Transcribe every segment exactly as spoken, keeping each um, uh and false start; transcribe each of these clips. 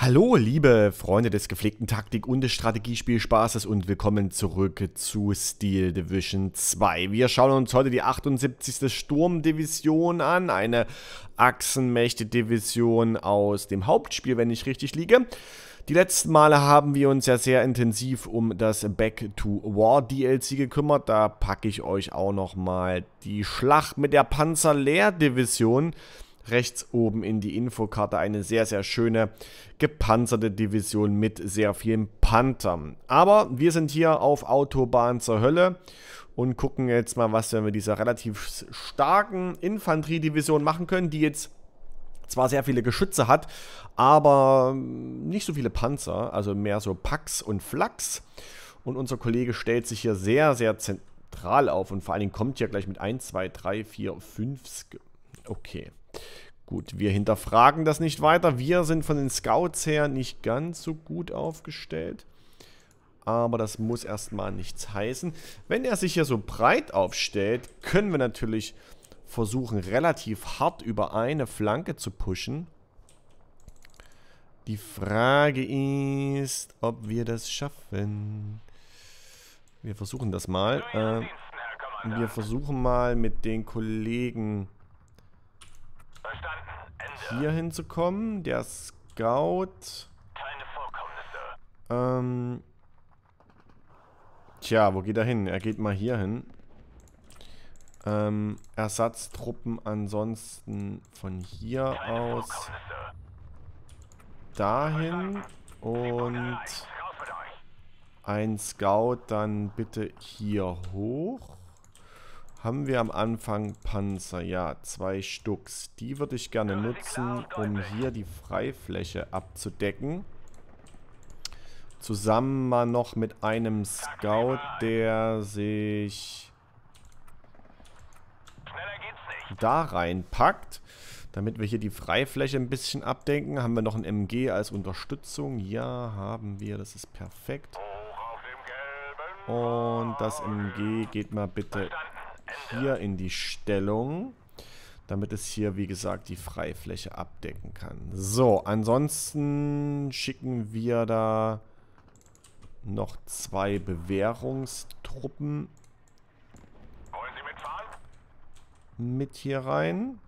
Hallo, liebe Freunde des gepflegten Taktik- und des Strategiespielspaßes und willkommen zurück zu Steel Division zwei. Wir schauen uns heute die achtundsiebzigste Sturmdivision an, eine Achsenmächte-Division aus dem Hauptspiel, wenn ich richtig liege. Die letzten Male haben wir uns ja sehr intensiv um das Back to War D L C gekümmert. Da packe ich euch auch nochmal die Schlacht mit der Panzerlehr-Division rechts oben in die Infokarte. Eine sehr, sehr schöne gepanzerte Division mit sehr vielen Panthern. Aber wir sind hier auf Autobahn zur Hölle und gucken jetzt mal, was wir mit dieser relativ starken Infanteriedivision machen können, die jetzt zwar sehr viele Geschütze hat, aber nicht so viele Panzer, also mehr so Pax und Flaks. Und unser Kollege stellt sich hier sehr, sehr zentral auf und vor allen Dingen kommt hier gleich mit eins, zwei, drei, vier, fünf... Okay. Gut, wir hinterfragen das nicht weiter. Wir sind von den Scouts her nicht ganz so gut aufgestellt. Aber das muss erstmal nichts heißen. Wenn er sich hier so breit aufstellt, können wir natürlich versuchen, relativ hart über eine Flanke zu pushen. Die Frage ist, ob wir das schaffen. Wir versuchen das mal. Äh, wir versuchen mal mit den Kollegen hier hinzukommen. Der Scout. Ähm. Tja, wo geht er hin? Er geht mal hier hin. Ähm, Ersatztruppen ansonsten von hier aus dahin. Und ein Scout dann bitte hier hoch. Haben wir am Anfang Panzer? Ja, zwei Stücks. Die würde ich gerne nutzen, um hier die Freifläche abzudecken. Zusammen mal noch mit einem Scout, der sich da reinpackt, damit wir hier die Freifläche ein bisschen abdecken. Haben wir noch ein M G als Unterstützung? Ja, haben wir. Das ist perfekt. Und das M G geht mal bitte hier in die Stellung, damit es hier, wie gesagt, die Freifläche abdecken kann. So, ansonsten schicken wir da noch zwei Bewährungstruppen mit hier rein.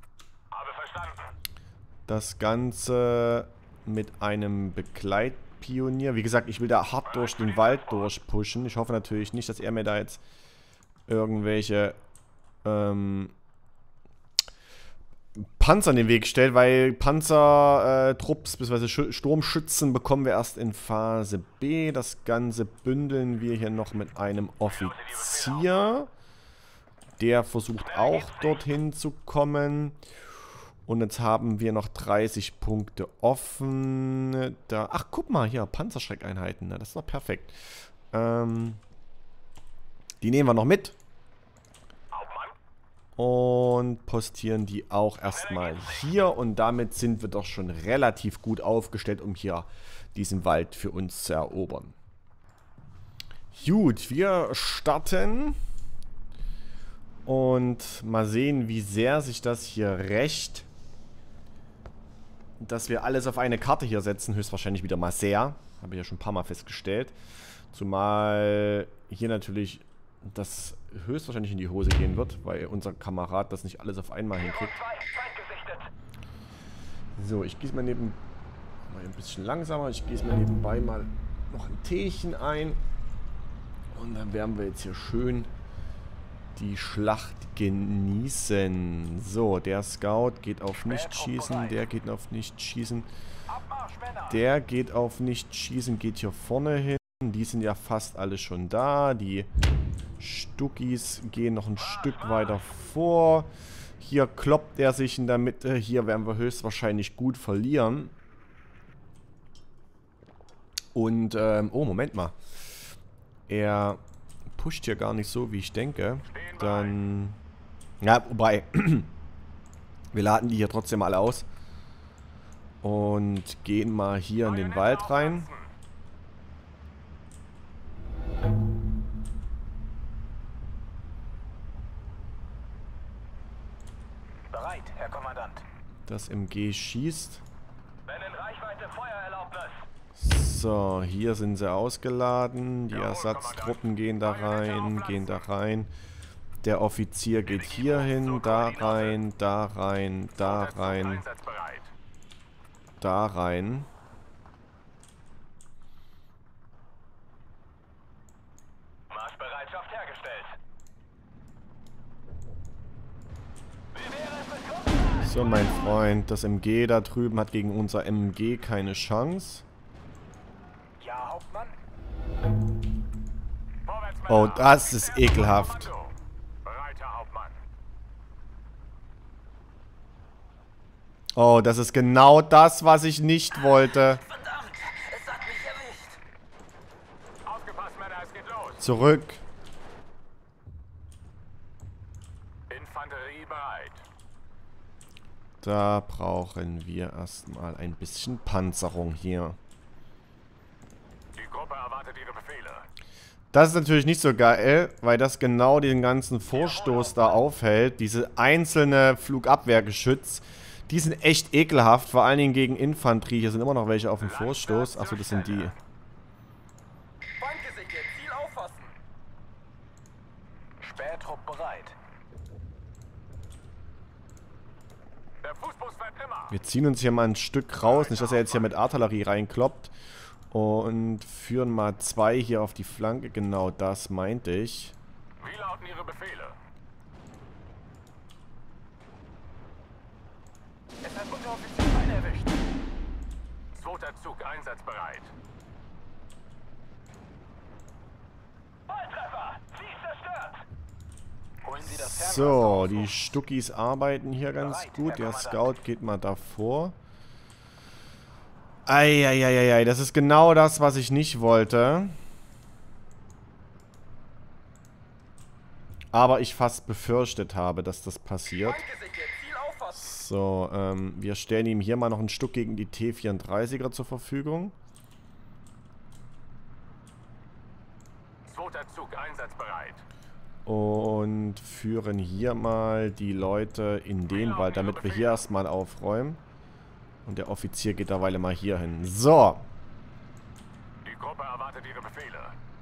Das Ganze mit einem Begleitpionier. Wie gesagt, ich will da hart durch den Wald durchpushen. Ich hoffe natürlich nicht, dass er mir da jetzt irgendwelche ähm, Panzer in den Weg stellt, weil Panzertrupps äh, bzw. Sturmschützen bekommen wir erst in Phase B. Das Ganze bündeln wir hier noch mit einem Offizier. Der versucht auch dorthin zu kommen. Und jetzt haben wir noch dreißig Punkte offen. Da, ach, guck mal, hier, Panzerschreckeinheiten. Das ist doch perfekt. Ähm... Die nehmen wir noch mit. Und postieren die auch erstmal hier. Und damit sind wir doch schon relativ gut aufgestellt, um hier diesen Wald für uns zu erobern. Gut, wir starten. Und mal sehen, wie sehr sich das hier rächt. Dass wir alles auf eine Karte hier setzen. Höchstwahrscheinlich wieder mal sehr. Habe ich ja schon ein paar Mal festgestellt. Zumal hier natürlich das höchstwahrscheinlich in die Hose gehen wird, weil unser Kamerad das nicht alles auf einmal hinkriegt. So, ich gieße mal neben... Mal ein bisschen langsamer. Ich gieße mal nebenbei mal noch ein Teechen ein. Und dann werden wir jetzt hier schön die Schlacht genießen. So, der Scout geht auf Nicht-Schießen. Der geht auf Nicht-Schießen. Der geht auf Nicht-Schießen. Geht hier vorne hin. Die sind ja fast alle schon da. Die Stuckis gehen noch ein Stück weiter vor. Hier kloppt er sich in der Mitte. Hier werden wir höchstwahrscheinlich gut verlieren. Und, ähm, oh, Moment mal. Er pusht hier gar nicht so, wie ich denke. Dann, ja, wobei, wir laden die hier trotzdem alle aus. Und gehen mal hier in den Wald rein. Bereit, Herr Kommandant. Das M G schießt. Wenn in Reichweite Feuer erlaubt So, hier sind sie ausgeladen. Die Ersatztruppen gehen da rein, gehen da rein. Der Offizier geht hier hin, da rein, da rein, da rein, da rein. Marschbereitschaft hergestellt. So, mein Freund, das M G da drüben hat gegen unser M G keine Chance. Ja, Hauptmann. Oh, das ist ekelhaft. Oh, das ist genau das, was ich nicht wollte. Verdammt, es hat mich erwischt. Aufgepasst, Männer, es geht los. Zurück. Infanterie bereit. Da brauchen wir erstmal ein bisschen Panzerung hier. Die Gruppe erwartet ihre Befehle. Das ist natürlich nicht so geil, weil das genau den ganzen Vorstoß da aufhält. Diese einzelne Flugabwehrgeschütz, die sind echt ekelhaft, vor allen Dingen gegen Infanterie. Hier sind immer noch welche auf dem Vorstoß. Achso, das sind die. Feindgesichtet, Ziel auffassen. Spähtrupp bereit. Der Fußbus fährt immer. Wir ziehen uns hier mal ein Stück raus, nicht dass er jetzt hier mit Artillerie reinkloppt. Und führen mal zwei hier auf die Flanke. Genau das meinte ich. Wie lauten Ihre Befehle? Es hat Unteroffizier einen erwischt. Zweiter Zug einsatzbereit. Volltreffer! Sie ist zerstört! Holen Sie das Fernrohr So, auf. die Stuckis arbeiten hier ganz gut. Der Scout geht mal davor. Eieieiei, das ist genau das, was ich nicht wollte. Aber ich fast befürchtet habe, dass das passiert. Feindgesichtet, Ziel auffassen. So, ähm, wir stellen ihm hier mal noch ein Stück gegen die T vierunddreißiger zur Verfügung. Zweiter Zug einsatzbereit. Und führen hier mal die Leute in den Wald, damit wir hier erstmal aufräumen. Und der Offizier geht derweil mal hier hin. So. Die Gruppe erwartet ihre Befehle.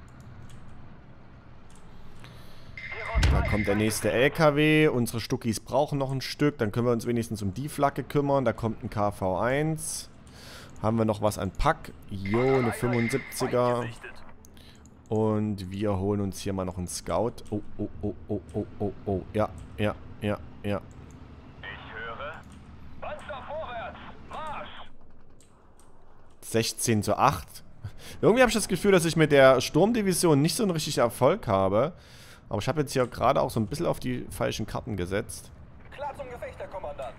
Da kommt der nächste L K W. Unsere Stuckis brauchen noch ein Stück. Dann können wir uns wenigstens um die Flagge kümmern. Da kommt ein K V eins. Haben wir noch was an Pack? Jo, eine fünfundsiebziger. Und wir holen uns hier mal noch einen Scout. Oh, oh, oh, oh, oh, oh, oh. Ja, ja, ja, ja. Ich höre. Panzer vorwärts! Marsch! sechzehn zu acht. Irgendwie habe ich das Gefühl, dass ich mit der Sturmdivision nicht so einen richtigen Erfolg habe. Aber ich habe jetzt hier gerade auch so ein bisschen auf die falschen Karten gesetzt. Klar zum Gefecht, Herr Kommandant.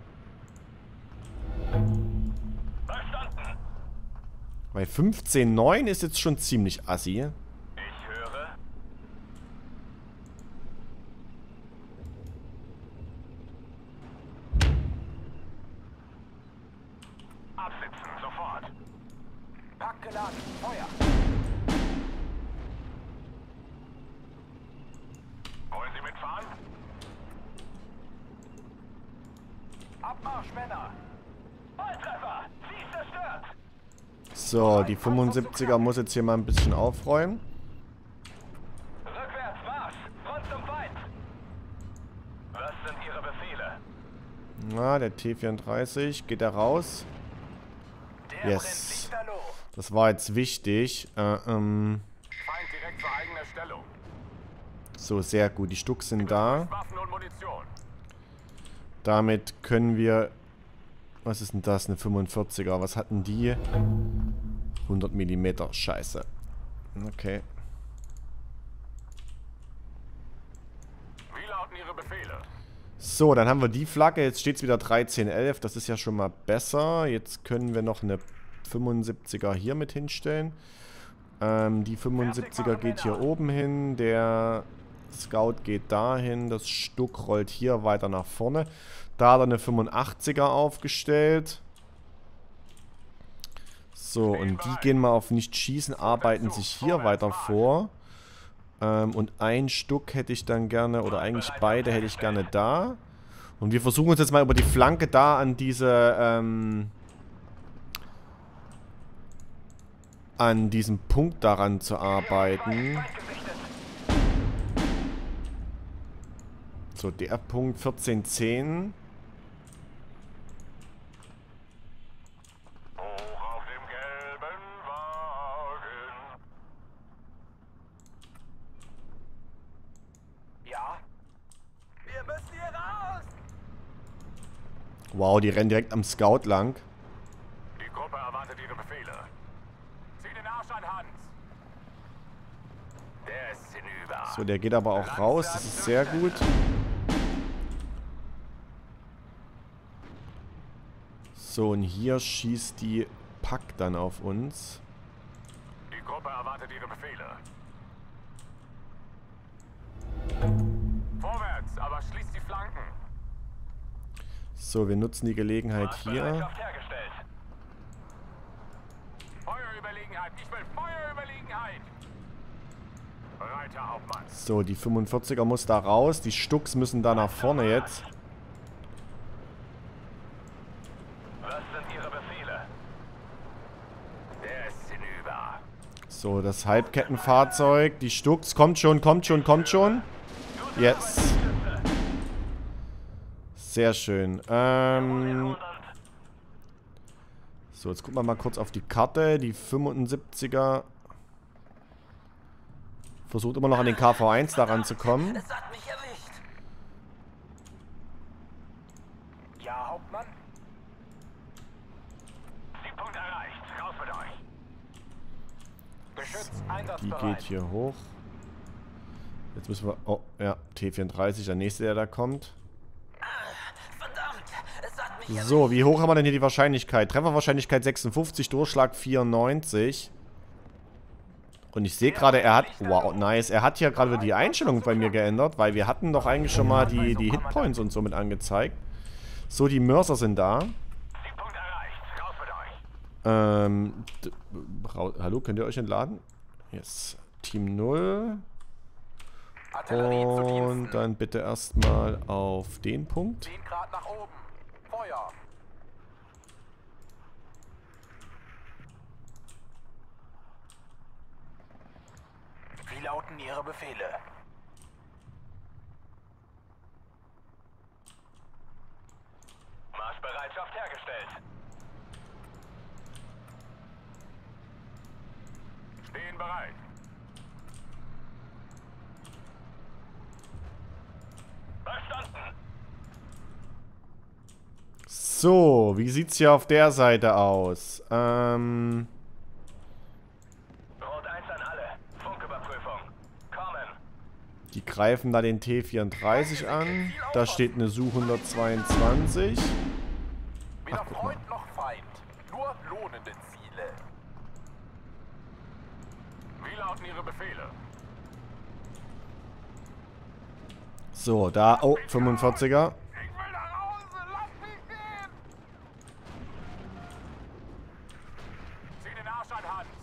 Verstanden. Weil fünfzehn neun ist jetzt schon ziemlich assi. Ich höre. Absitzen, sofort. Pack geladen, Feuer. Wollen Sie mitfahren? Abmarsch, Männer. Volltreffer! Sie ist zerstört! So, die fünfundsiebziger muss jetzt hier mal ein bisschen aufräumen. Rückwärts, Marsch! Front zum Feind! Was sind Ihre Befehle? Na, der T vierunddreißig. Geht er raus? Der Yes. brennt lichterloh. Das war jetzt wichtig. Äh, ähm, Feind direkt zur eigener Stellung. so, sehr gut. Die Stuck sind da. Waffen und Munition. Damit können wir... Was ist denn das? Eine fünfundvierziger. Was hatten die? hundert Millimeter. Scheiße. Okay. Wie lauten Ihre Befehle? So, dann haben wir die Flagge. Jetzt steht es wieder dreizehn elf. Das ist ja schon mal besser. Jetzt können wir noch eine fünfundsiebziger hier mit hinstellen. Ähm, die fünfundsiebziger geht hier oben hin. Der Scout geht dahin. Das Stuck rollt hier weiter nach vorne. Da hat er eine fünfundachtziger aufgestellt. So, und die gehen mal auf nicht schießen, arbeiten sich hier weiter vor. Ähm, und ein Stuck hätte ich dann gerne, oder eigentlich beide hätte ich gerne da. Und wir versuchen uns jetzt mal über die Flanke da an diese, ähm, an diesem Punkt daran zu arbeiten. So, der Punkt vierzehn zehn. Hoch auf dem gelben Wagen. Ja? Wir müssen hier raus! Wow, die rennen direkt am Scout lang. Die Gruppe erwartet ihre Befehle. Zieh den Arsch an, Hans! Der ist hinüber. So, der geht aber auch raus. Das ist sehr gut. So, und hier schießt die Pack dann auf uns. Die Gruppe erwartet ihre Befehle. Vorwärts, aber schließt die Flanken. So, wir nutzen die Gelegenheit hier. Bereitschaft hergestellt. Feuerüberlegenheit, ich will Feuerüberlegenheit. Bereiter Hauptmann. So, die fünfundvierziger muss da raus. Die Stucks müssen da nach vorne jetzt. Was sind Ihre Befehle? Der ist hinüber. So, das Halbkettenfahrzeug. Die Stucks. Kommt schon, kommt schon, kommt schon. Yes. Sehr schön. Ähm... So, jetzt gucken wir mal kurz auf die Karte. Die fünfundsiebziger versucht immer noch an den K V eins daran zu kommen. Es hat mich erwischt. Ja, Hauptmann? Siegpunkt erreicht. Raus mit euch. Geschütz Die einsatzbereit. geht hier hoch. Jetzt müssen wir... Oh, ja, T vierunddreißig, der nächste, der da kommt. Verdammt, es hat mich erwischt. So, wie hoch haben wir denn hier die Wahrscheinlichkeit? Trefferwahrscheinlichkeit sechsundfünfzig, Durchschlag vierundneunzig. Und ich sehe gerade, er hat... Wow, nice. Er hat hier gerade die Einstellung bei mir geändert, weil wir hatten doch eigentlich schon mal die, die Hitpoints und so mit angezeigt. So, die Mörser sind da. Siegpunkt erreicht. Raus mit euch. Ähm... d- rau- Hallo, könnt ihr euch entladen? Yes. Team null. Artillerie zu Diensten. Und dann bitte erstmal auf den Punkt. zehn Grad nach oben. Feuer. Wie lauten Ihre Befehle? Marschbereitschaft hergestellt. Stehen bereit. Verstanden. So, wie sieht's hier auf der Seite aus? Ähm... Rot eins an alle. Funküberprüfung. Kommen. Die greifen da den T vierunddreißig an. Da steht eine S U hundertzweiundzwanzig. Weder Ach, guck mal. Freund noch Feind. Nur lohnende Ziele. Wie lauten Ihre Befehle? So, da... Oh, fünfundvierziger. Ich will nach Hause. Lass mich gehen. Zieh den Arsch an, Hans.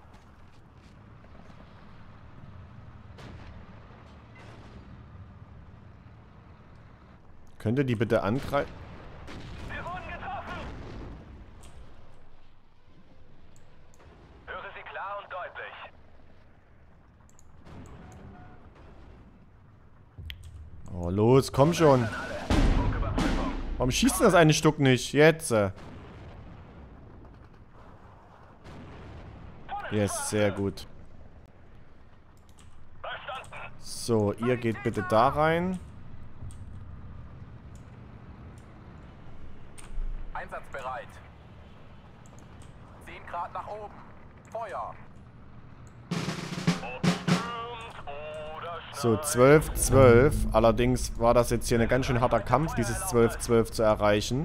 Könnt ihr die bitte angreifen? Wir wurden getroffen. Höre Sie klar und deutlich. Oh, los, komm schon. Funküberprüfung. Warum schießt denn das eine Stück nicht? Jetzt. äh. Yes, sehr gut. Verstanden. So, ihr geht bitte da rein. Einsatzbereit. zehn Grad nach oben. Feuer. So, zwölf zwölf. Allerdings war das jetzt hier ein ganz schön harter Kampf, dieses zwölf zwölf zu erreichen.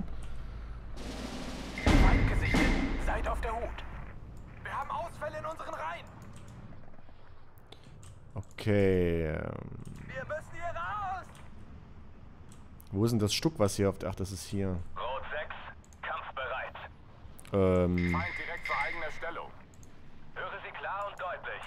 Feind gesichtet. Seid auf der Hut. Wir haben Ausfälle in unseren Reihen. Okay. ähm, Wir müssen hier raus. Wo ist denn das Stück, was hier auf der... Ach, das ist hier. Rot sechs. Kampfbereit. Ähm... Feind direkt zur eigener Stellung. Höre Sie klar und deutlich.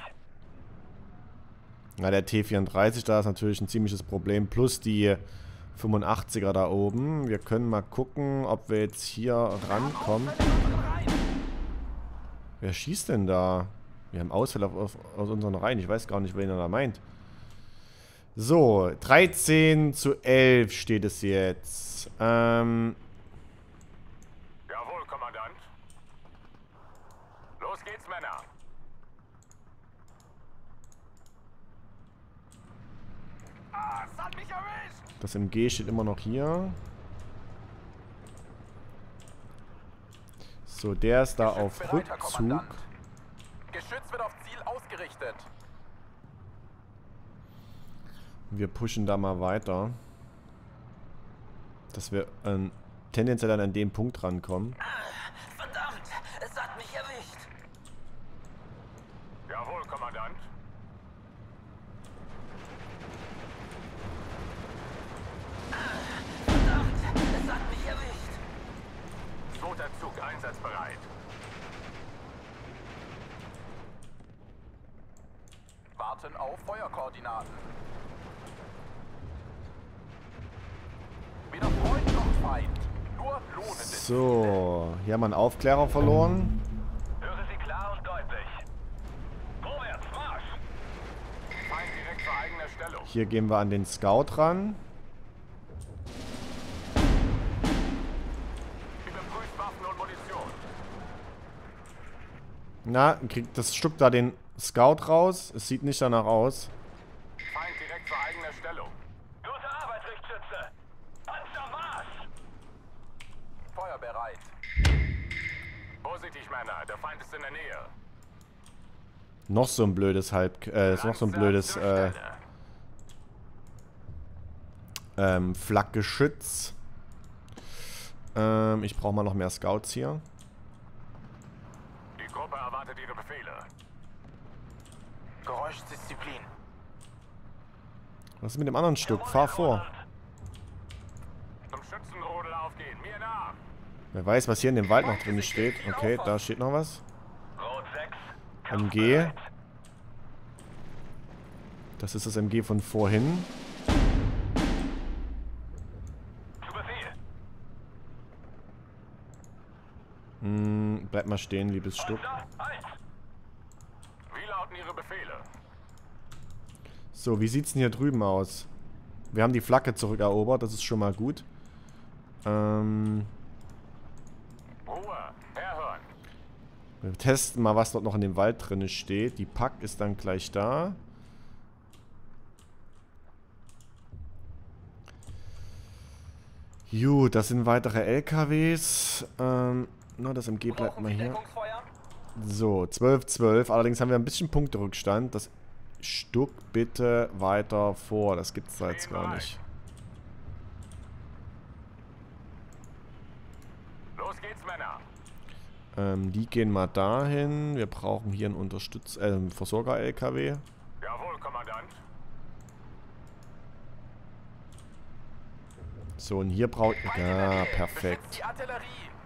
Na, der T vierunddreißig, da ist natürlich ein ziemliches Problem. Plus die fünfundachtziger da oben. Wir können mal gucken, ob wir jetzt hier rankommen. Ausfälle in unseren Reihen. Wer schießt denn da? Wir haben Ausfälle auf, auf, aus unseren Reihen. Ich weiß gar nicht, wen er da meint. So, dreizehn zu elf steht es jetzt. Ähm... Jawohl, Kommandant. Los geht's, Männer. Ah, es hat mich erwischt. Das M G steht immer noch hier. So, der ist da auf Geschütz bereit, Herr Rückzug. Kommandant. Geschütz wird auf Ziel ausgerichtet. Wir pushen da mal weiter. Dass wir ähm, tendenziell dann an dem Punkt rankommen. Verdammt, es hat mich erwischt. Jawohl, Kommandant. Verdammt, es hat mich erwischt. Zweiter Zug einsatzbereit. Warten auf Feuerkoordinaten. Weder Freund noch Feind. Nur lohnende So, hier haben wir einen Aufklärer verloren. Höre Sie klar und deutlich. Vorwärts, Marsch! Feind direkt zur eigener Stellung. Hier gehen wir an den Scout ran. Überprüft Waffen und Munition. Na, kriegt das Stück da den Scout raus? Es sieht nicht danach aus. Feind direkt zur eigener Stellung. Gute Arbeit, Richtschütze! Panzermarsch! Feuer bereit. Vorsichtig, Männer. Der Feind ist in der Nähe. Noch so ein blödes Halb... Äh, ist noch so ein Langsam blödes, zur äh, Stelle. ähm, Flakgeschütz. Ähm, ich brauche mal noch mehr Scouts hier. Die Gruppe erwartet ihre Befehle. Geräuschdisziplin. Was ist mit dem anderen Stück? Fahr vor. Zum Schützenrodel aufgehen. Mir nach. Wer weiß, was hier in dem Wald noch drin steht. Okay, da steht noch was. Rot sechs. M G. Das ist das M G von vorhin. Zu Befehl. Hm, bleib mal stehen, liebes Stück. Panzer, halt! Wie lauten Ihre Befehle? So, wie sieht's denn hier drüben aus? Wir haben die Flagge zurückerobert, das ist schon mal gut. Ähm, Ruhe. Herhören. wir testen mal, was dort noch in dem Wald drin steht. Die Pack ist dann gleich da. Gut, das sind weitere L K Ws. Ähm, na, das M G bleibt mal hier. So, zwölf zwölf. Allerdings haben wir ein bisschen Punkterückstand. Das Stück bitte weiter vor. Das gibt's da jetzt gar nicht. Los geht's, Männer. Ähm, die gehen mal dahin. Wir brauchen hier einen Unterstütz... Äh, einen Versorger-L K W. Jawohl, Kommandant. So, und hier braucht... Ja, Beschützt perfekt. die Artillerie.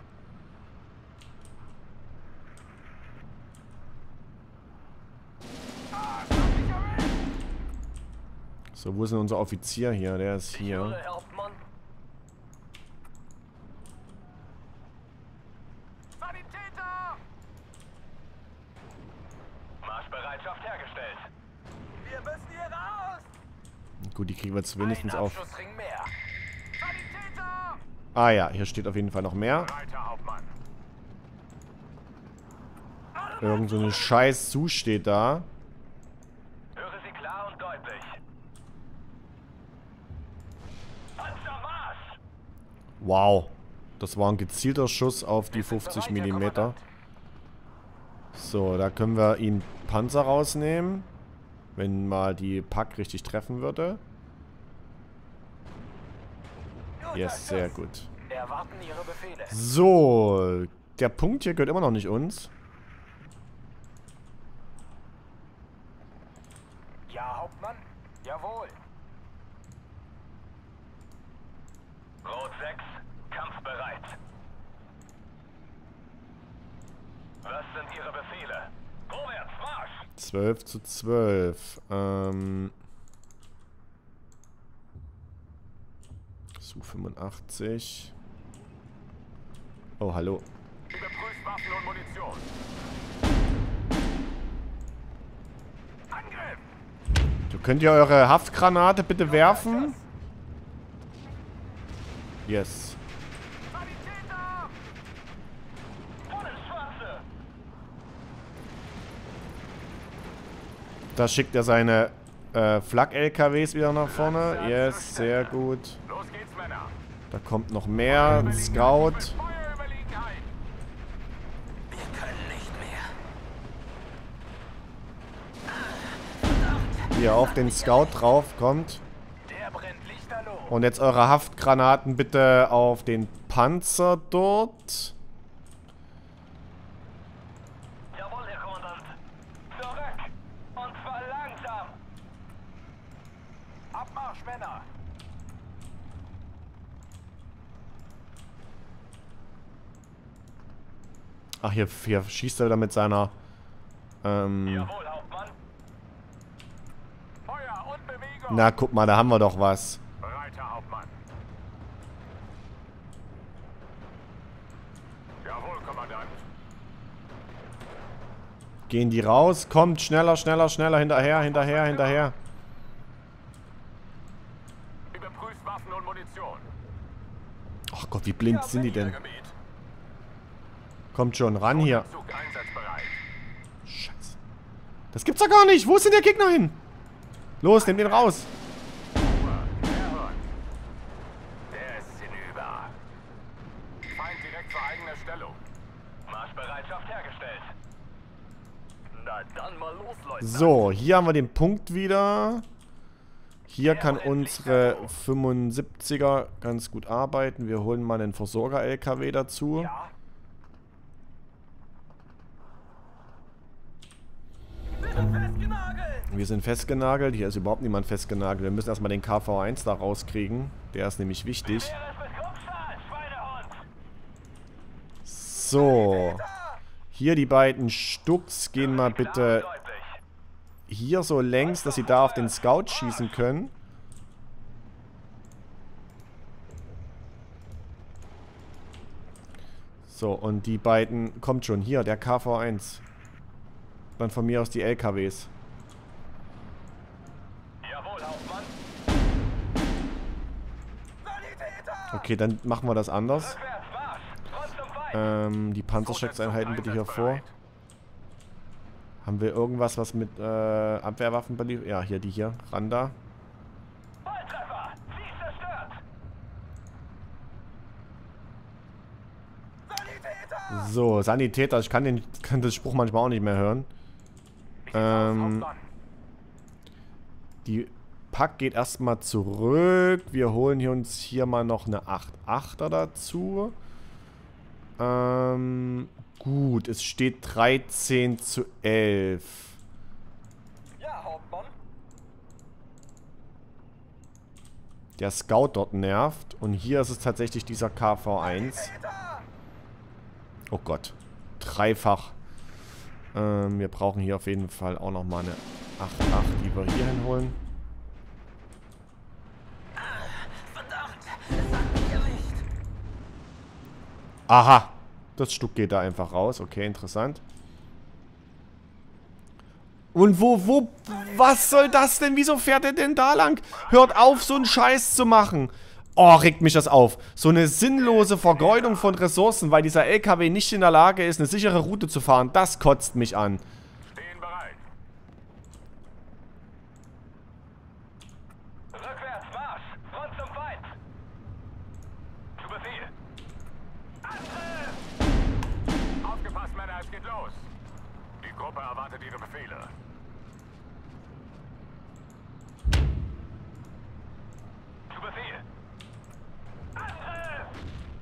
Ah, es hat mich erwischt. So, wo ist denn unser Offizier hier? Der ist hier. Herr Hauptmann. Sanitäter! Marschbereitschaft hergestellt. Wir müssen hier raus! Gut, die kriegen wir jetzt wenigstens Ein auf... Abschussring mehr. Sanitäter! Ah ja, hier steht auf jeden Fall noch mehr. Reiter Hauptmann. Irgend so eine scheiß Su steht da. Höre Sie klar und deutlich. Panzermarsch! Wow. Das war ein gezielter Schuss auf die fünfzig Millimeter. So, da können wir ihn Panzer rausnehmen. Wenn mal die Pack richtig treffen würde. Yes, sehr gut. Erwarten Ihre Befehle. So, der Punkt hier gehört immer noch nicht uns. Ja, Hauptmann? Jawohl. Rot sechs, kampfbereit. Was sind Ihre Befehle? Vorwärts, Marsch! zwölf zu zwölf. Ähm... Su fünfundachtzig. Oh, hallo. Überprüft Waffen und Munition. So, könnt ihr eure Haftgranate bitte werfen? Yes. Da schickt er seine äh, Flak-L K Ws wieder nach vorne. Yes, sehr gut. Da kommt noch mehr. Ein Scout. Hier auf den Scout drauf, kommt. Und jetzt eure Haftgranaten bitte auf den Panzer dort. Jawohl, Herr Kommandant. Zurück. Und zwar langsam. Abmarsch, Männer. Ach, hier, hier schießt er wieder mit seiner... Ähm, Jawohl, Hauptmann. Feuer und Bewegung. na, guck mal, da haben wir doch was. Breiter Hauptmann. Jawohl, Kommandant. Gehen die raus? Kommt, schneller, schneller, schneller, hinterher, hinterher, hinterher. Überprüft Waffen und Munition. Ach Gott, wie blind sind die denn? Kommt schon, ran hier. Zug einsatzbereit. Scheiße. Das gibt's doch gar nicht. Wo ist denn der Gegner hin? Los, nimm den raus. Der ist hinüber. Feind direkt vor eigener Stellung. Marschbereitschaft hergestellt. Na dann mal los, Leute. So, hier haben wir den Punkt wieder. Hier kann unsere fünfundsiebziger ganz gut arbeiten. Wir holen mal einen Versorger-L K W dazu. Ja. Wir sind festgenagelt. Hier ist überhaupt niemand festgenagelt. Wir müssen erstmal den K V eins da rauskriegen. Der ist nämlich wichtig. So. Hier die beiden Stucks gehen mal bitte hier so längs, dass sie da auf den Scout schießen können. So, und die beiden... Kommt schon, hier, der K V eins. Dann von mir aus die L K Ws. Okay, dann machen wir das anders. Ähm, die Panzerschreckseinheiten bitte hier vor. Haben wir irgendwas, was mit äh, Abwehrwaffen beliefert? Ja, hier, die hier. Ran da. So, Sanitäter. Ich kann den, kann den Spruch manchmal auch nicht mehr hören. Ähm, die Pack geht erstmal zurück. Wir holen hier uns hier mal noch eine acht achter dazu. Ähm, gut, es steht dreizehn zu elf. Ja, Hauptmann. Der Scout dort nervt. Und hier ist es tatsächlich dieser K V eins. Oh Gott. Dreifach. Ähm, wir brauchen hier auf jeden Fall auch nochmal eine acht acht, die wir hier hinholen. Aha. Das Stück geht da einfach raus. Okay, interessant. Und wo, wo, was soll das denn? Wieso fährt er denn da lang? Hört auf, so einen Scheiß zu machen. Oh, regt mich das auf. So eine sinnlose Vergeudung von Ressourcen, weil dieser L K W nicht in der Lage ist, eine sichere Route zu fahren. Das kotzt mich an. Stehen bereit. Rückwärts, Marsch. Front zum Feind. Zu Befehl. Angriff! Aufgepasst, Männer, es geht los. Die Gruppe erwartet ihre Befehle. Zu Befehl. Angriff!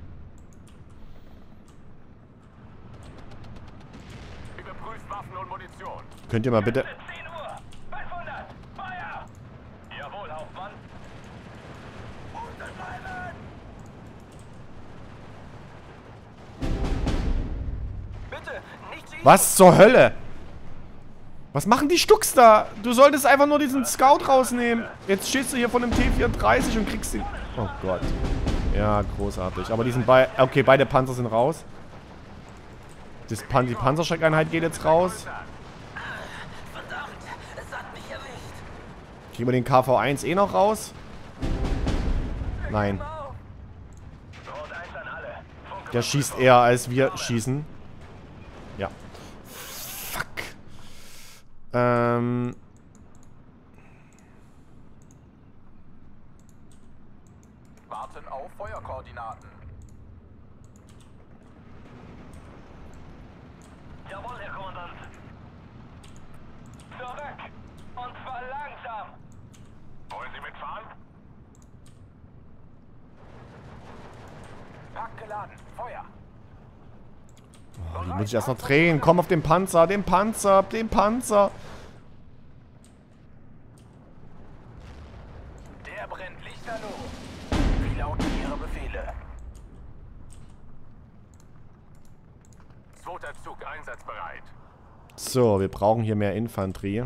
Überprüft Waffen und Munition. Könnt ihr mal bitte... zehn Uhr. fünfhundert. Feuer! Jawohl, Hauptmann. Unterschreiben! Bitte, nicht schießen! Was zur Hölle? Was machen die Stucks da? Du solltest einfach nur diesen Scout rausnehmen. Jetzt stehst du hier von einem T vierunddreißig und kriegst den... Oh Gott. Ja, großartig. Aber die sind bei... Okay, beide Panzer sind raus. Das Pan die Panzerschreckeinheit geht jetzt raus. Kriegen wir den K V eins eh noch raus? Nein. Der schießt eher, als wir schießen. Ja. Fuck. Ähm... Warten auf Feuerkoordinaten. Jawohl, Herr Kommandant. Zurück! Und zwar langsam! Wollen Sie mitfahren? Pack geladen. Feuer! Oh, die muss ich erst noch drehen. Komm auf den Panzer, den Panzer, den Panzer. Der brennt lichterloh. Wie lauten Ihre Befehle? Zweiter Zug einsatzbereit. So, wir brauchen hier mehr Infanterie.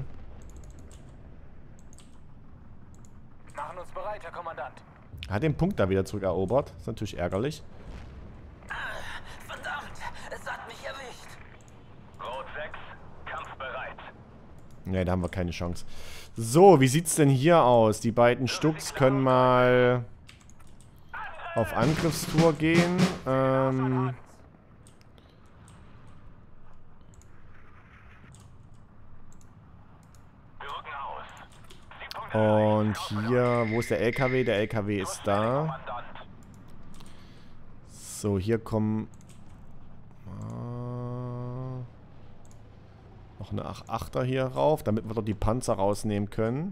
Machen uns bereit, Herr Kommandant. Hat den Punkt da wieder zurückerobert. Ist natürlich ärgerlich. Verdammt, es hat mich erwischt. Rot sechs, kampfbereit. Ne, da haben wir keine Chance. So, wie sieht's denn hier aus? Die beiden Stucks können mal auf Angriffstour gehen. Ähm... Und hier, wo ist der L K W? Der L K W ist da. So, hier kommen äh, noch eine achter hier rauf, damit wir dort die Panzer rausnehmen können.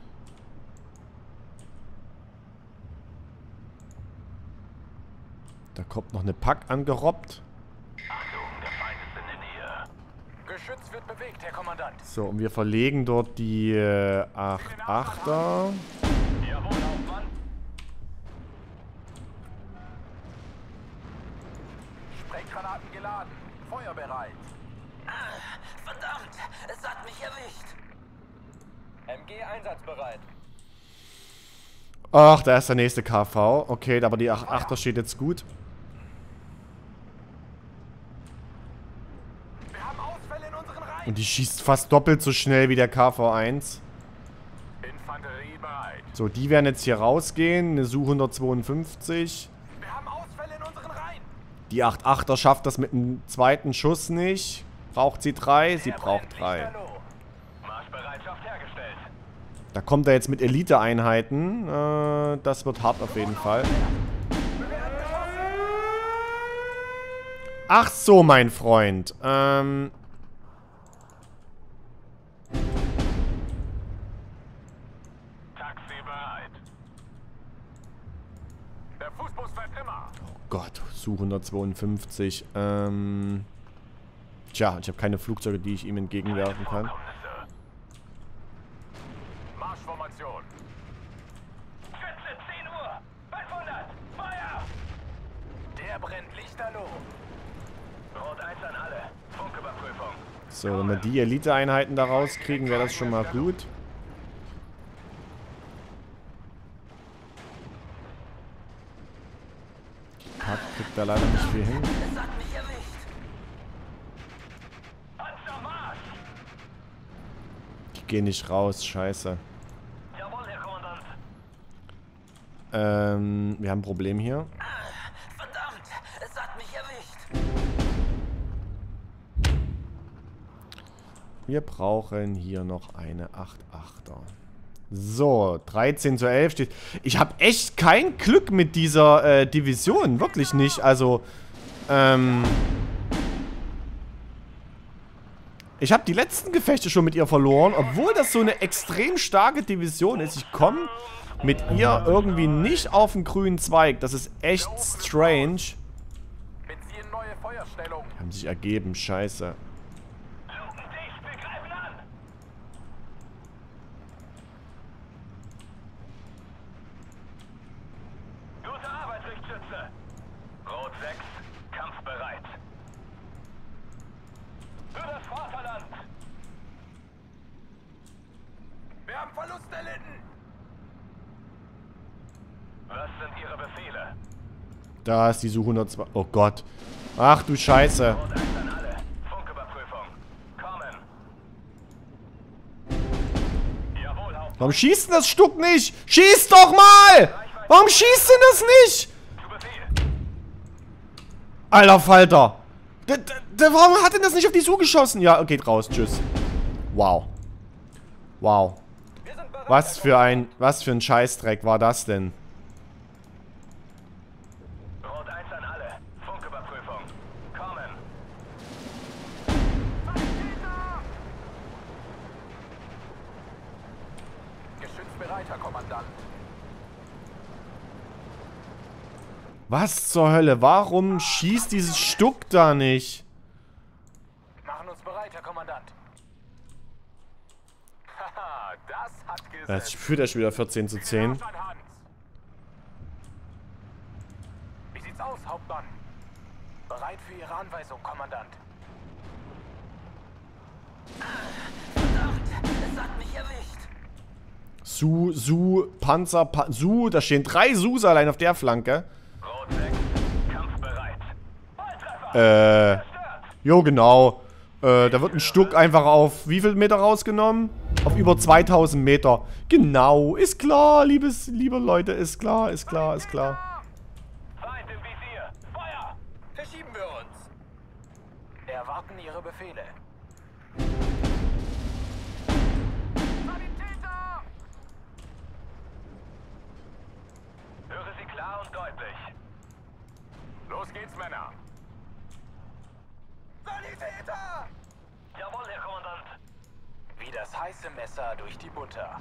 Da kommt noch eine Pack angerobbt. Achtung, der Feind ist in der Nähe. Geschütz wird bewegt, Herr Kommandant. So, und wir verlegen dort die äh, achter. Jawohl, Hauptmann. Sprenggranaten geladen. Feuerbereit. Verdammt, es hat mich erwischt. M G einsatzbereit. Ach, da ist der nächste K V. Okay, aber die achter steht jetzt gut. Wir haben Ausfälle in unseren Reihen. Und die schießt fast doppelt so schnell wie der K V eins. Infanterie bereit. So, die werden jetzt hier rausgehen. Eine S U hundertzweiundfünfzig. Wir haben Ausfälle in unseren Reihen. Die achter schafft das mit einem zweiten Schuss nicht. Braucht sie drei? Sie Der braucht brennt drei. lichterloh. Marschbereitschaft hergestellt. Da kommt er jetzt mit Elite-Einheiten. Äh, das wird hart auf jeden Fall. Ach so, mein Freund. Ähm... Taxi bereit. Der Fußbus fährt immer. Oh Gott, S U hundertzweiundfünfzig. Ähm... Tja, ich habe keine Flugzeuge, die ich ihm entgegenwerfen kann. Marschformation. Schütze, zehn Uhr. fünfhundert. Feuer. Der brennt lichterloh. Rot eins an alle. Funküberprüfung. So, wenn wir die Elite-Einheiten da rauskriegen, wäre das schon mal gut. Pack kriegt da leider nicht viel hin. Es hat mich erwischt. Panzermarsch. Die gehen nicht raus, scheiße. Jawohl, Herr Kommandant. Ähm, wir haben ein Problem hier. Verdammt, es hat mich erwischt. Wir brauchen hier noch eine acht achter. So, dreizehn zu elf steht. Ich habe echt kein Glück mit dieser äh, Division. Wirklich nicht. Also, ähm... ich habe die letzten Gefechte schon mit ihr verloren, obwohl das so eine extrem starke Division ist. Ich komme mit ihr irgendwie nicht auf den grünen Zweig. Das ist echt strange. Beziehen neue Feuerstellung. Die haben sich ergeben, scheiße. Luken dicht, wir greifen an. Gute Arbeit, Richtschütze. Rot sechs, kampfbereit. Für das Vaterland. Wir haben Verlust erlitten. Was sind Ihre Befehle? Da ist die S U hundertzwei. Oh Gott. Ach du Scheiße. Rot eins an alle. Funküberprüfung. Kommen. Jawohl, Hauptmann. Warum schießt denn das Stück nicht? Schieß doch mal! Warum schießt denn das nicht? Alter Falter. Der, der, der, warum hat denn das nicht auf die Su geschossen? Ja, geht raus. Tschüss. Wow. Wow. Was für ein, was für ein Scheißdreck war das denn? Rot eins an alle. Funküberprüfung. Kommen. Geschützbereiter, Kommandant. Was zur Hölle? Warum schießt dieses Stück da nicht? Machen uns bereit, Herr Kommandant. Haha, das hat gesetzt. Jetzt führt er schon wieder vierzehn zu zehn. Wie sieht's aus, Hauptmann? Bereit für Ihre Anweisung, Kommandant. Verdammt, es hat mich erwischt. Su, Su, Panzer, pa Su, da stehen drei Sus allein auf der Flanke. Rot sechs, kampfbereit. Volltreffer! Äh, jo genau. Äh, da wird ein Stück einfach auf wie viel Meter rausgenommen? Auf über zweitausend Meter. Genau, ist klar, liebes, liebe Leute, ist klar, ist klar, ist klar. Feind im Visier. Feuer! Verschieben wir uns. Erwarten Ihre Befehle. Sanitäter! Höre Sie klar und deutlich. Los geht's, Männer. Sanitäter! Jawohl, Herr Kommandant. Wie das heiße Messer durch die Butter.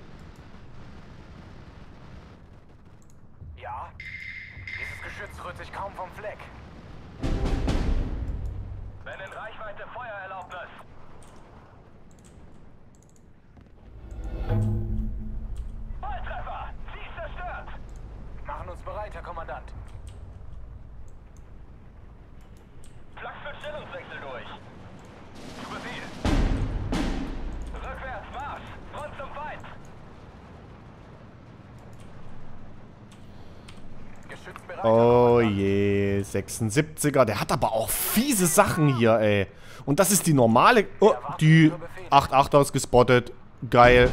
Ja? Dieses Geschütz rührt sich kaum vom Fleck. Wenn in Reichweite Feuererlaubnis. Volltreffer! Sie ist zerstört! Machen uns bereit, Herr Kommandant. Flachs für Stellungswechsel durch. Zu Befehl. Rückwärts, Marsch! Front zum Feind! Geschützbereit. Oh je, sechsundsiebziger. Der hat aber auch fiese Sachen hier, ey. Und das ist die normale... Oh, die acht achter ist gespottet. Geil.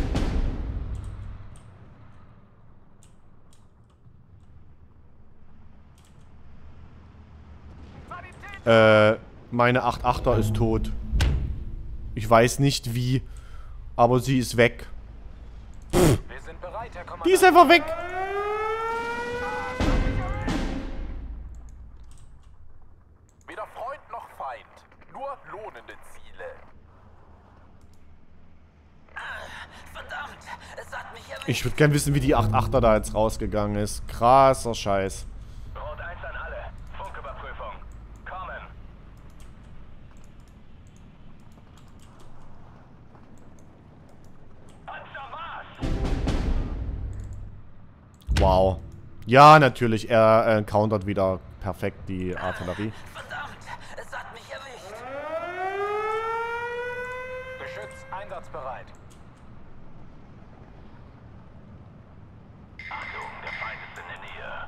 Äh, meine acht achter ist tot. Ich weiß nicht wie, aber sie ist weg. Wir sind bereit, Herr Kommandant. Die ist einfach weg. Weder Freund noch Feind. Nur lohnende Ziele. Verdammt, es hat mich erwischt. Ich würde gern wissen, wie die acht achter da jetzt rausgegangen ist. Krasser Scheiß. Rot eins an alle. Funküberprüfung. Kommen. Panzermarsch! Wow. Ja, natürlich. Er äh, countert wieder perfekt die Artillerie. Verdammt, es hat mich erwischt. Geschütz einsatzbereit. Achtung, der Feind ist in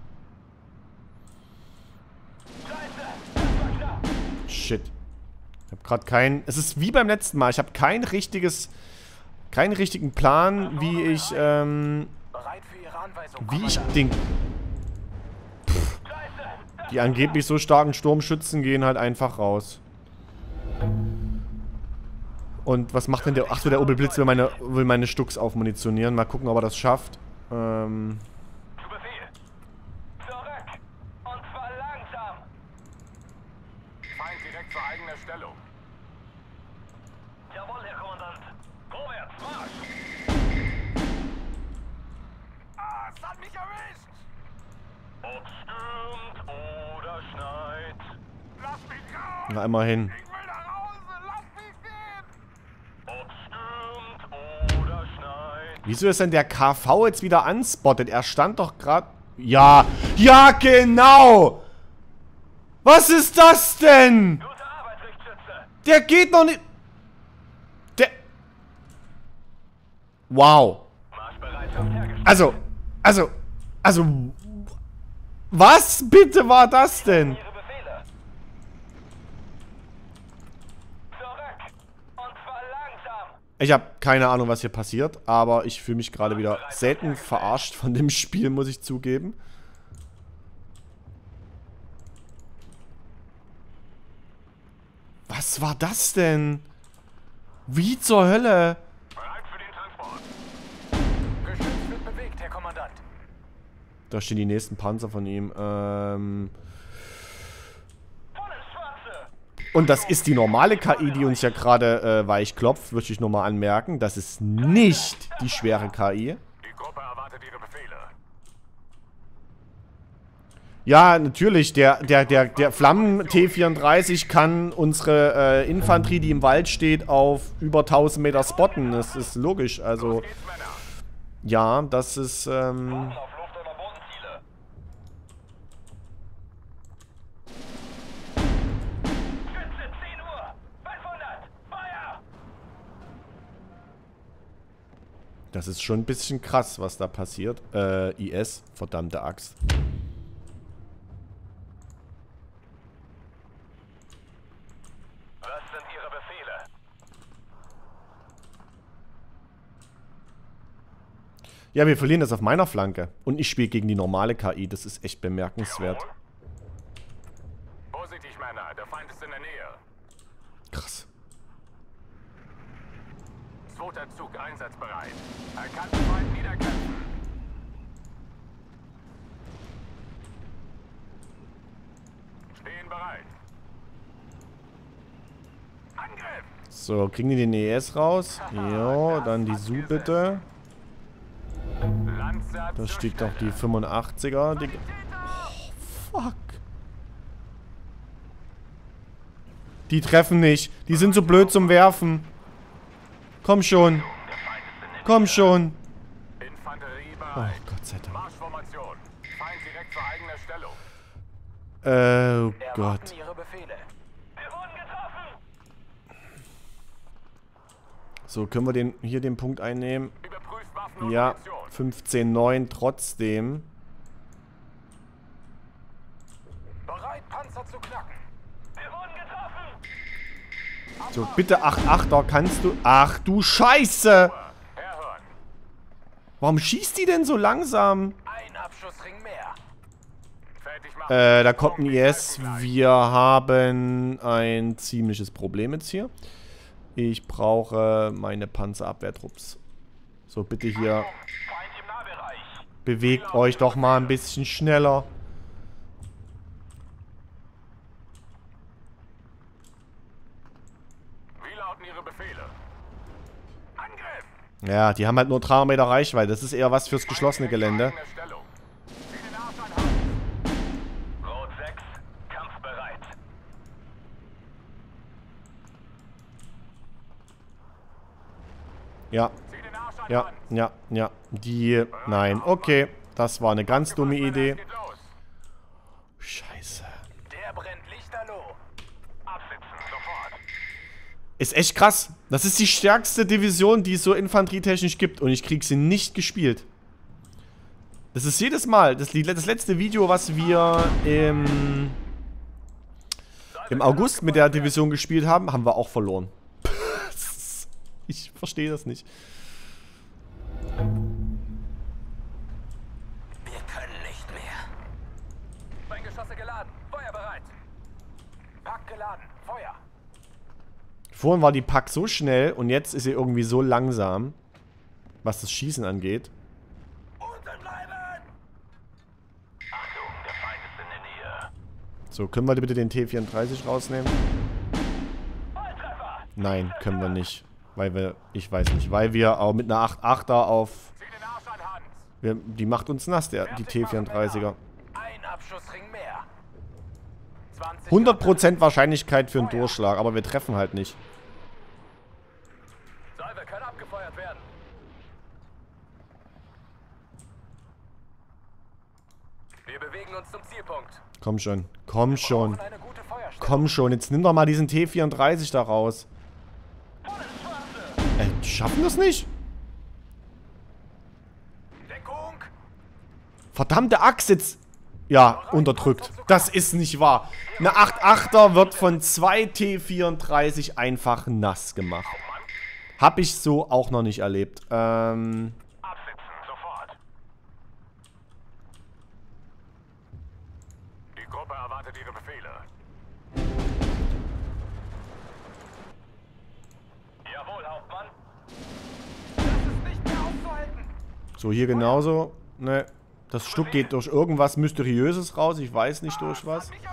der Nähe. Scheiße! Das war knapp! Shit. Ich habe gerade kein... Es ist wie beim letzten Mal. Ich habe kein richtiges... Keinen richtigen Plan, wie ich, ähm... Bereit für Ihre Anweisung, Wie ich Kommandant. den... Scheiße! Die angeblich so starken Sturmschützen gehen halt einfach raus. Und was macht denn der... Achso, der Obelblitz will meine, will meine Stucks aufmunitionieren. Mal gucken, ob er das schafft. Ähm... Zu Befehl. Zurück! Und zwar langsam! Feind direkt zur eigener Stellung. Jawohl, Herr Kommandant. Vorwärts, Marsch! Ah, es hat mich erwischt! Ob stürmt oder schneit. Lass mich raus! Na, immerhin. Ich will nach Hause! Lass mich gehen! Ob stürmt oder schneit. Wieso ist denn der K V jetzt wieder unspotted? Er stand doch gerade... Ja! Ja, genau! Was ist das denn? Gute Arbeit, Richtschütze! Der geht noch nicht... Der... Wow. Marschbereitschaft hergestellt. Also, also, also... Was bitte war das denn? Ihre Befehle. Zurück! Und zwar langsam! Ich habe keine Ahnung, was hier passiert, aber ich fühle mich gerade wieder selten verarscht von dem Spiel, muss ich zugeben. Was war das denn? Wie zur Hölle? Bereit für den Transport. Geschütz wird bewegt, Herr Kommandant. Da stehen die nächsten Panzer von ihm. Ähm... Und das ist die normale K I, die uns ja gerade äh, weich klopft, würde ich nochmal anmerken. Das ist nicht die schwere K I. Die Gruppe erwartet Ihre Befehle. Ja, natürlich, der, der, der, der Flammen-T vierunddreißig kann unsere äh, Infanterie, die im Wald steht, auf über tausend Meter spotten. Das ist logisch, also... Ja, das ist, ähm... Das ist schon ein bisschen krass, was da passiert. Äh, I S, verdammte Axt. Was sind Ihre Befehle? Ja, wir verlieren das auf meiner Flanke. Und ich spiele gegen die normale K I. Das ist echt bemerkenswert. Vorsichtig, Männer. Der Feind ist in der Nähe. Krass. Zweiter Zug einsatzbereit. Erkannten Feind niederkämpfen. Stehen bereit. Angriff! So, kriegen die den E S raus? Jo, dann die S U bitte. Landsatz Da zur steht doch die Stelle. fünfundachtziger. Die oh, fuck. Die treffen nicht. Die sind so blöd zum Werfen. Komm schon. Komm schon. Infanterie Oh bereit. Gott sei Dank. Marschformation. Feind direkt zur eigener Stellung. Äh, oh Gott. Erwarten Ihre Befehle. Wir wurden getroffen! So, können wir den hier den Punkt einnehmen? Überprüft Waffen und Ja, Munition. fünfzehn neun trotzdem. Bereit, Panzer zu knacken. Wir wurden getroffen! So, bitte acht achter kannst du... Ach du Scheiße! Herhören. Warum schießt die denn so langsam? Ein Abschussring mehr. Fertig machen. Äh, da kommt ein I S. Wir haben ein ziemliches Problem jetzt hier. Ich brauche meine Panzerabwehrtrupps. So, bitte hier. Feind im Nahbereich. Bewegt euch doch mal ein bisschen schneller. Wie lauten Ihre Befehle? Angriff! Ja, die haben halt nur dreihundert Meter Reichweite. Das ist eher was fürs geschlossene Gelände. Eigener Stellung. Zieh den Arsch an Hand. Rot sechs, kampfbereit. Ja, Zieh den Arsch an ja, Hand. ja, ja. Die... Nein, okay. Das war eine ganz dumme Idee. Es geht los. Scheiße. Der brennt lichterloh. Absitzen, sofort. Ist echt krass. Das ist die stärkste Division, die es so infanterietechnisch gibt. Und ich krieg sie nicht gespielt. Das ist jedes Mal. Das, das letzte Video, was wir im, im August mit der Division gespielt haben, haben wir auch verloren. Ich verstehe das nicht. Wir können nicht mehr. Sprenggeschosse geladen. Feuer bereit. Pack geladen. Feuer. Vorhin war die Pack so schnell und jetzt ist sie irgendwie so langsam, was das Schießen angeht. Unten bleiben! Achtung, der Feind ist in der Nähe. So, können wir bitte den T vierunddreißig rausnehmen? Volltreffer! Nein, können wir nicht. Weil wir, ich weiß nicht, weil wir auch mit einer acht achter auf... Zieh den Arsch an Hand. Wir, die macht uns nass, der, die T vierunddreißiger. Ein Abschussring mehr. zwanzig hundert Prozent Wahrscheinlichkeit für einen Durchschlag, aber wir treffen halt nicht. Salve kann abgefeuert werden. Wir bewegen uns zum Zielpunkt. Komm schon, komm schon, Und eine gute Feuerstelle. komm schon. Jetzt nimm doch mal diesen T vierunddreißig da raus. Äh, die schaffen das nicht? Deckung! Verdammte Axt jetzt... Ja, unterdrückt. Das ist nicht wahr. Eine acht achter wird von zwei T vierunddreißig einfach nass gemacht. Habe ich so auch noch nicht erlebt. Ähm... Absitzen, sofort. Die Gruppe erwartet ihre Befehle. Jawohl, Hauptmann. Das ist nicht mehr auszuhalten. So, hier genauso. Ne, das Stück geht durch irgendwas Mysteriöses raus. Ich weiß nicht durch was. Zweiter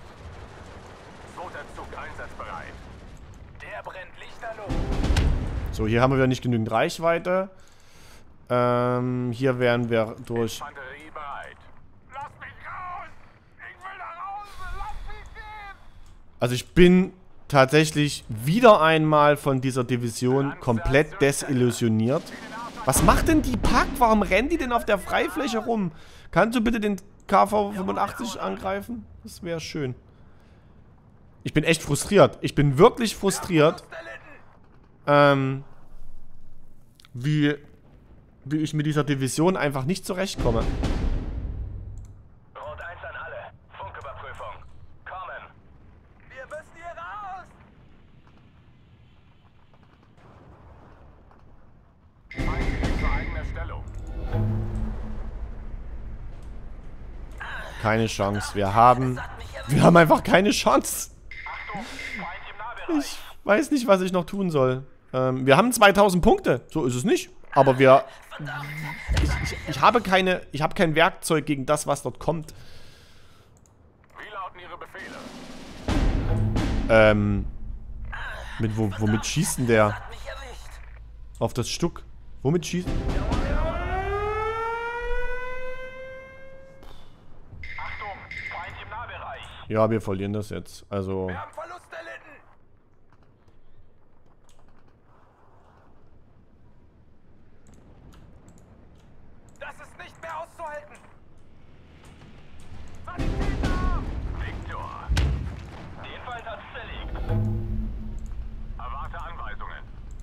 Zug einsatzbereit. Der brennt lichterloh. So, hier haben wir nicht genügend Reichweite. Ähm, hier wären wir durch... Infanterie bereit. Lass mich raus! Ich will nach Hause! Lass mich gehen! Also ich bin tatsächlich wieder einmal von dieser Division komplett desillusioniert. Was macht denn die Pack? Warum rennen die denn auf der Freifläche rum? Kannst du bitte den K V fünfundachtzig angreifen? Das wäre schön. Ich bin echt frustriert. Ich bin wirklich frustriert. Ähm, wie, wie ich mit dieser Division einfach nicht zurechtkomme. Rot eins an alle. Funküberprüfung. Kommen. Wir müssen hier raus! Feind zu eigener Stellung. Keine Chance. Wir haben... Wir haben einfach keine Chance. Achtung, Feind im Nahbereich. Ich weiß nicht, was ich noch tun soll. Ähm, wir haben zweitausend Punkte. So ist es nicht. Aber wir... Ich, ich, ich habe keine... Ich habe kein Werkzeug gegen das, was dort kommt. Wie lauten Ihre Befehle? Ähm... Mit wo, womit schießt denn der? Hat mich erwischt. Auf das Stück. Womit schießt... Achtung, Feind im Nahbereich. Ja, wir verlieren das jetzt. Also... Wir haben Verlust erlitten. Das ist nicht mehr auszuhalten. Sanitäter! Victor. Den Feind hat zerlegt. Erwarte Anweisungen.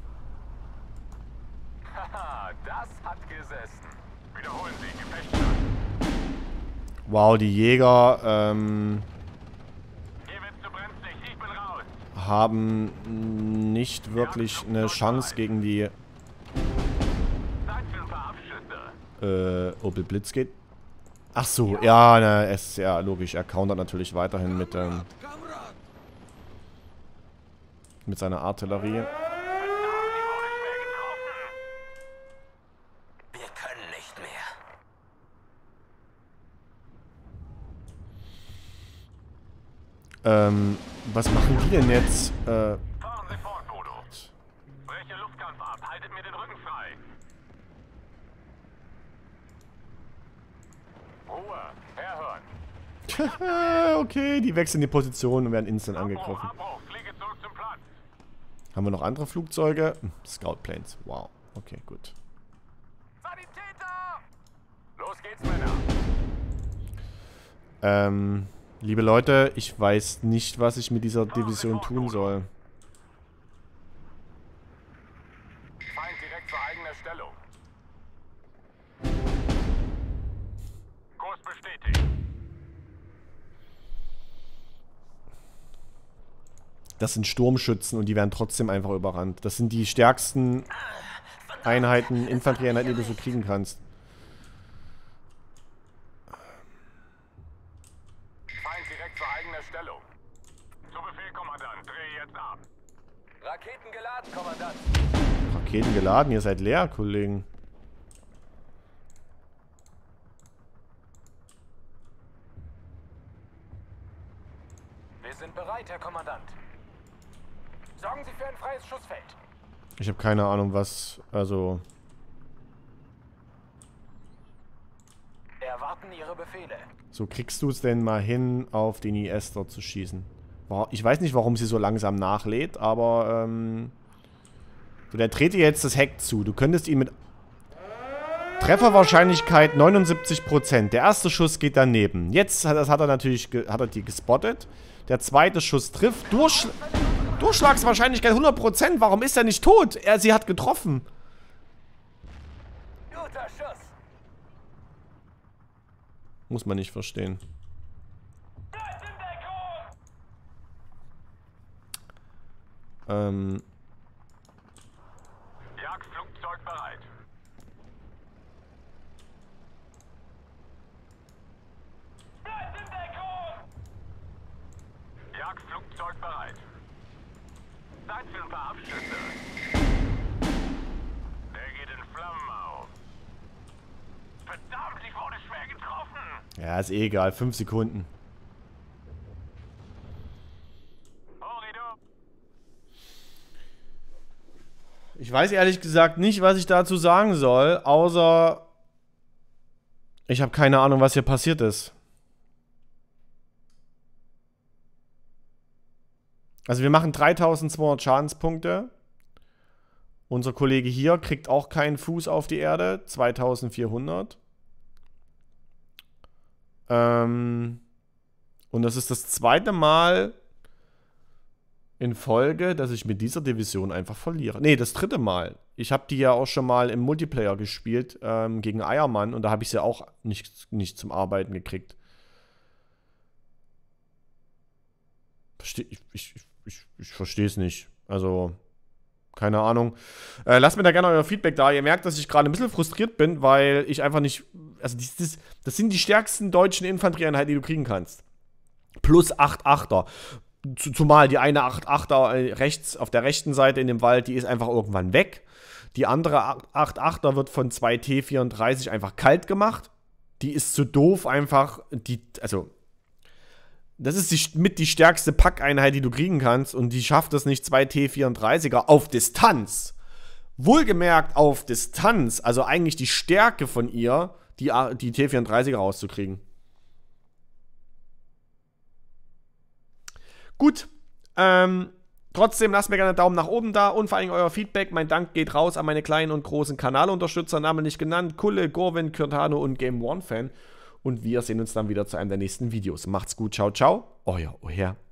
Haha, das hat gesessen. Wiederholen Sie, Gefechtsstand. Wow, die Jäger, ähm... Hier wird's zu brenzlig, ich bin raus. haben nicht wirklich eine Chance gegen die Zeit für ein paar Abschüsse. äh, Opel Blitz geht. Ach so, ja, ne, es ist ja logisch. Er countert natürlich weiterhin mit ähm, mit seiner Artillerie. Wir können nicht mehr. Ähm, was machen die denn jetzt? Äh, Fahren Sie fort, Bodo. Breche Luftkampf ab, haltet mir den Rücken frei. Ruhe, herhören. okay, die wechseln die Position und werden instant angegriffen. Abbruch, Abbruch, fliege zurück zum Platz. Haben wir noch andere Flugzeuge? Hm, Scoutplanes. Wow. Okay, gut. Sanitäter! Los geht's, Männer. Ähm, liebe Leute, ich weiß nicht, was ich mit dieser Division tun soll. Feind direkt vor eigener Stellung. Kurs bestätigt. Das sind Sturmschützen und die werden trotzdem einfach überrannt. Das sind die stärksten Einheiten, Infanterieeinheiten, die du so kriegen kannst. Feind direkt vor eigener Stellung. Zu Befehl, Kommandant. Drehe jetzt ab. Raketen geladen, Kommandant. Raketen geladen, ihr seid leer, Kollegen. Wir sind bereit, Herr Kommandant. Sorgen Sie für ein freies Schussfeld. Ich habe keine Ahnung, was... Also... Erwarten Ihre Befehle. So kriegst du es denn mal hin, auf den I S dort zu schießen. Ich weiß nicht, warum sie so langsam nachlädt, aber... Ähm, so, der dreht dir jetzt das Heck zu. Du könntest ihn mit... Trefferwahrscheinlichkeit neunundsiebzig Prozent. Der erste Schuss geht daneben. Jetzt hat, das hat er natürlich hat er die gespottet. Der zweite Schuss trifft. Durchsch Durchschlagswahrscheinlichkeit hundert Prozent. Warum ist er nicht tot? Er, sie hat getroffen. Guter Schuss. Muss man nicht verstehen. Bleibt in Deckung. Ähm... bereit. Zeit für ein paar Abschüsse. Der geht in Flammen auf. Verdammt, ich wurde schwer getroffen. Ja, ist eh egal. Fünf Sekunden. Ich weiß ehrlich gesagt nicht, was ich dazu sagen soll, außer ich habe keine Ahnung, was hier passiert ist. Also wir machen dreitausendzweihundert Schadenspunkte. Unser Kollege hier kriegt auch keinen Fuß auf die Erde. zweitausendvierhundert. Ähm, und das ist das zweite Mal in Folge, dass ich mit dieser Division einfach verliere. Ne, das dritte Mal. Ich habe die ja auch schon mal im Multiplayer gespielt, ähm, gegen Eiermann. Und da habe ich sie auch nicht, nicht zum Arbeiten gekriegt. Versteh, ich ich, ich, ich verstehe es nicht. Also, keine Ahnung. Äh, lasst mir da gerne euer Feedback da. Ihr merkt, dass ich gerade ein bisschen frustriert bin, weil ich einfach nicht... Also, das, das, das sind die stärksten deutschen Infanterieeinheiten, die du kriegen kannst. Plus acht Achter. Zumal die eine acht Achter rechts, auf der rechten Seite in dem Wald, die ist einfach irgendwann weg. Die andere acht Achter wird von zwei T vierunddreißig einfach kalt gemacht. Die ist zu doof einfach, die, also, das ist die, mit die stärkste Packeinheit, die du kriegen kannst und die schafft es nicht, zwei T vierunddreißiger auf Distanz. Wohlgemerkt auf Distanz, also eigentlich die Stärke von ihr, die, die T vierunddreißiger rauszukriegen. Gut, ähm, trotzdem lasst mir gerne einen Daumen nach oben da und vor allem euer Feedback. Mein Dank geht raus an meine kleinen und großen Kanalunterstützer, namentlich genannt Kulle, Gorwin, Kürtano und Game One Fan. Und wir sehen uns dann wieder zu einem der nächsten Videos. Macht's gut, ciao, ciao, euer Oher.